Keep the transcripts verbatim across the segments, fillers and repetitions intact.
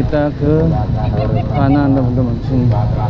kita ke kanan teman-teman sini.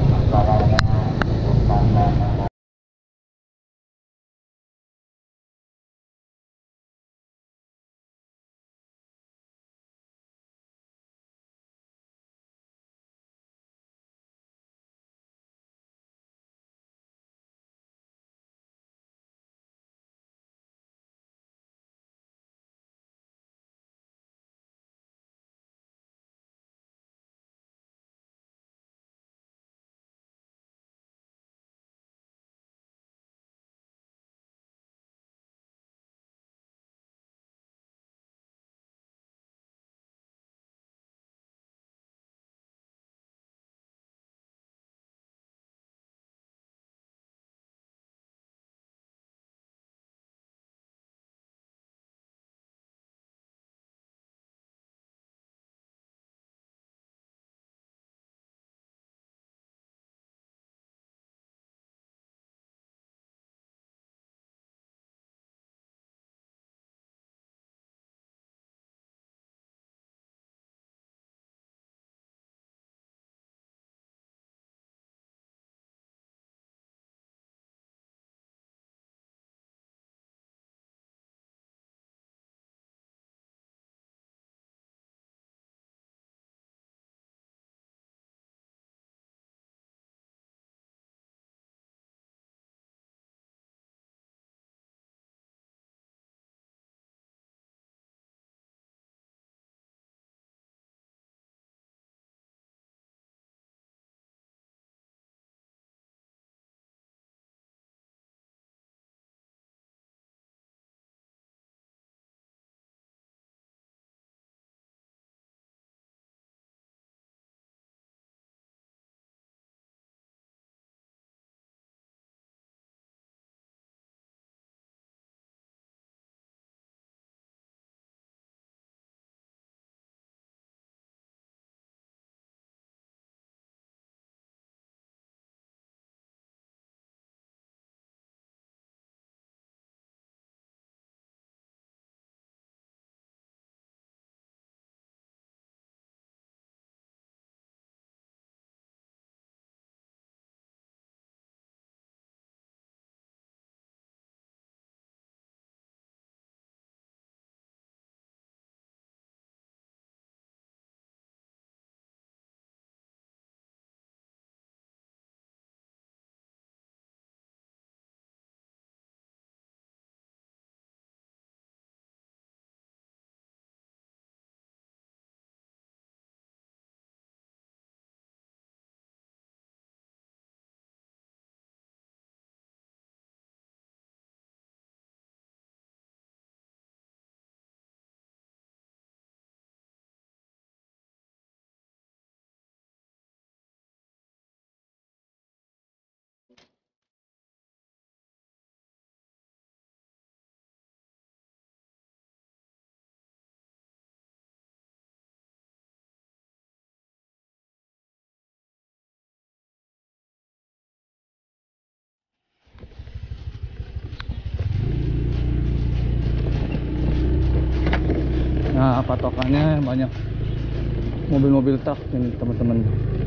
Nah, patokannya banyak mobil-mobil truk ini teman-teman.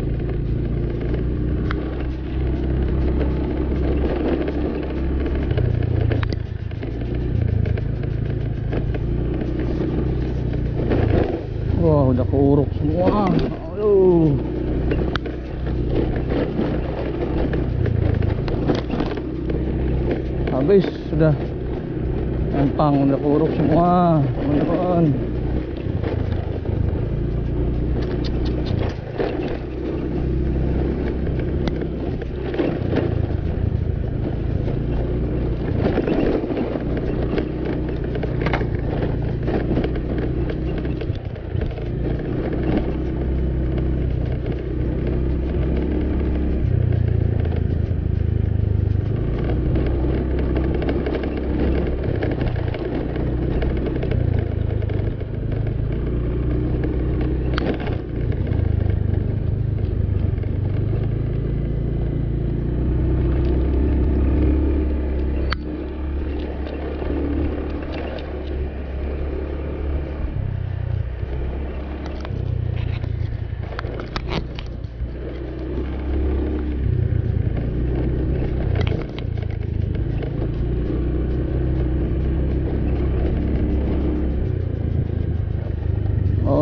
Wah, udah keuruk semua. Aduh. Habis sudah. Empang udah keuruk semua, teman-teman.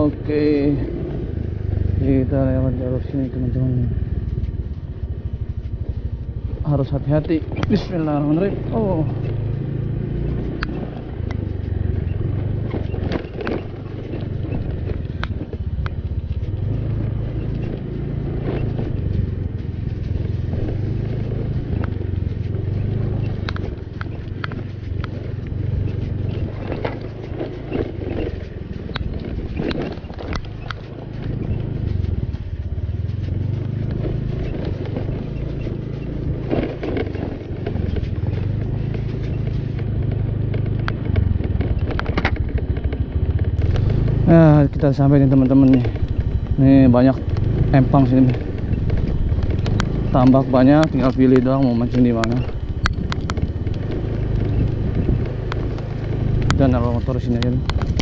Oke, kita lewat jalur sini teman-teman. Harus hati-hati. Bismillahirrahmanirrahim. Oh. Nah, kita sampai nih teman-teman nih. Nih banyak empang sini. Tambak banyak, tinggal pilih doang mau mancing di mana. Dan naruh motor sini aja.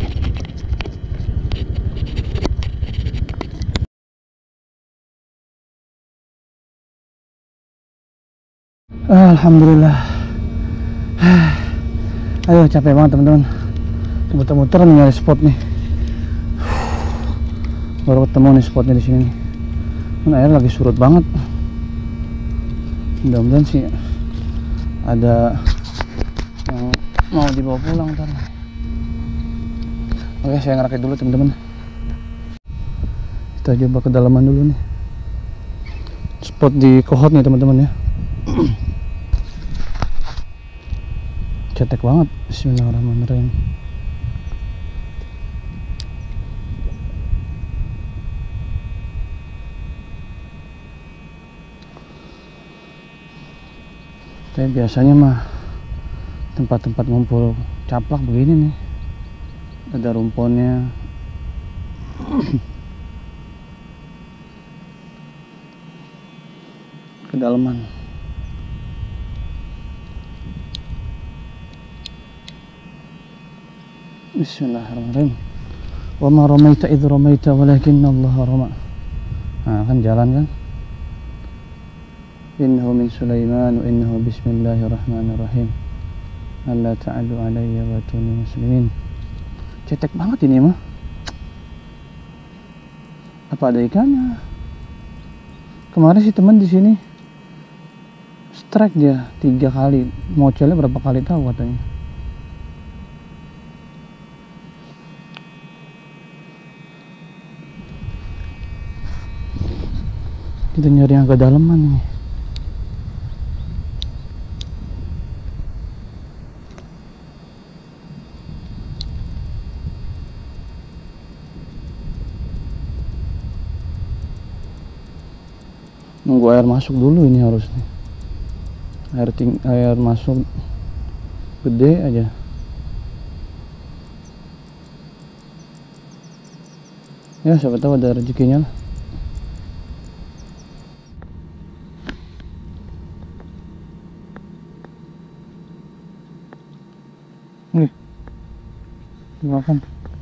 Alhamdulillah. Ayo, capek banget teman-teman. Muter-muter nih nyari spot nih. Baru ketemu nih spotnya di sini. Kan air lagi surut banget. Mudah-mudahan sih ada yang mau dibawa pulang ntar. Oke, saya ngerakit dulu teman-teman. Kita coba kedalaman dulu nih. Spot di Kohot nih teman-teman ya. Cetek banget. Bismillahirrahmanirrahim. Tapi biasanya mah tempat-tempat ngumpul caplak begini nih, ada rumpunnya. Kedalaman. Bismillahirrahmanirrahim. Wa ma ramaita idh ramaita walakinna Allah rama. Nah, kan jalan kan. Innahu min Sulaiman wa innahu bismillahirrahmanirrahim. Alla ta'alu alayya wa atuni muslimin. Cetek banget ini mah. Apa ada ikannya? Kemarin si teman di sini strike dia tiga kali. Mocelnya berapa kali tahu katanya. Kita nyari yang agak dalaman nih. Nunggu air masuk dulu ini harus nih. Air ting air masuk gede aja. Ya siapa tahu ada rezekinya lah. Nih, dimakan.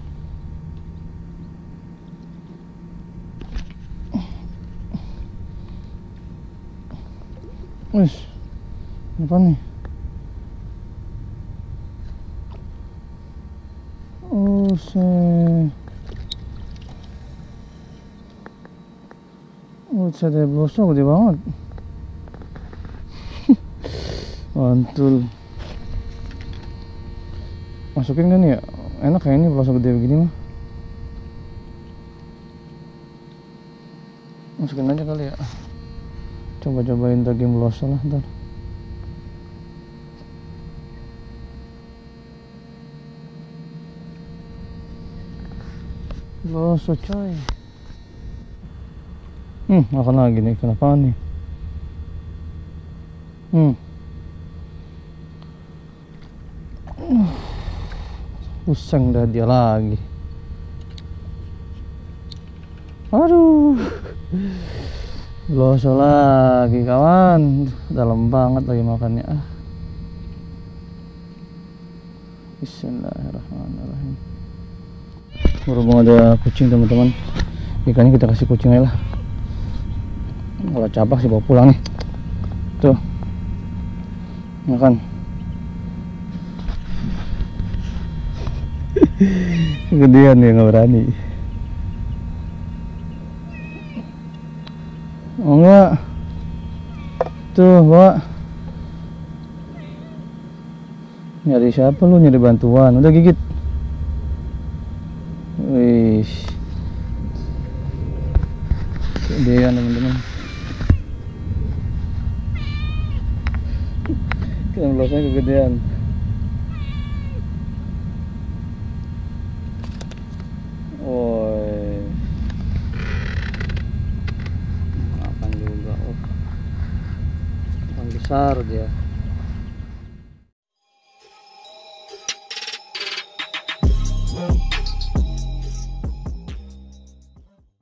Wih, apa nih? Oh, se, oh, saya blosok gede banget. Mantul. Masukin kan ya? Enak kayak ini pelosok gede begini mah. Masukin aja kali ya. Coba-cobain daging melosok lah ntar. Melosok coy. Hmm, makan lagi nih. Kenapa nih? Hmm. Pusing dah dia lagi. Aduh. Blosok lagi kawan. Dalam banget lagi makannya. Ah. Bismillahirrahmanirrahim. Berhubung ada kucing teman-teman, ikannya kita kasih kucing aja lah. Kalau capak sih bawa pulang nih. Tuh, makan. Gedean dia nggak berani. Oh enggak. Tuh, bawa. Nyari siapa lu? Nyari bantuan. Udah gigit. Wih. Kegedean teman-teman. Ikan belosnya kegedean. Woi. Makan juga. Oh. Ikan besar dia.